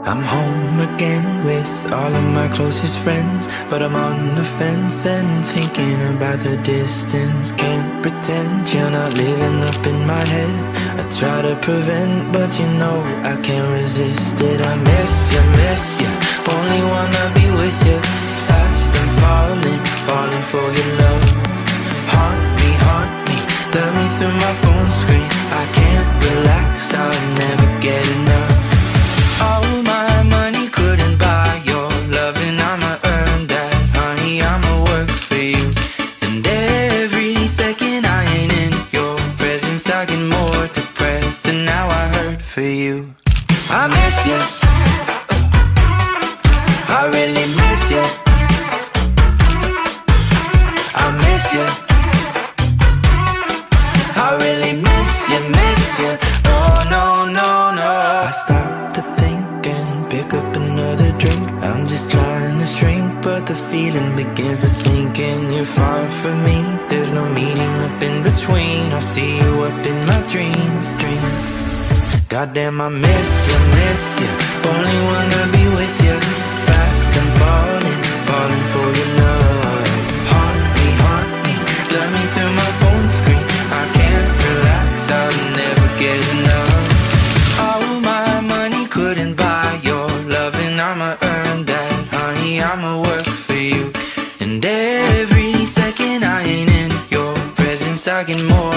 I'm home again with all of my closest friends, but I'm on the fence and thinking about the distance. Can't pretend you're not living up in my head. I try to prevent, but you know I can't resist it. I miss you, only wanna be with you. Fast and falling for your love. Haunt me, love me through my phone screen. I can't relax, I'll never get enough. All my money couldn't buy your love, and I'ma earn that, honey, I'ma work for you. And every second I ain't in your presence, I get more depressed, and now I hurt for you. I miss you, I really miss you. I miss you, I really miss you, miss you. No, I stopped to think and pick up another drink. I'm just trying to shrink, but the feeling begins to sink in. You're far from me, there's no meeting up in between. I see you up in my dreams. Goddamn, I miss you, only wanna be with you. Fast and falling for your love. Haunt me, love me through my phone screen. I can't relax, I'll never get enough. All my money couldn't buy your love, and I'ma earn that, honey, I'ma work for you. And every second I ain't in your presence, I get more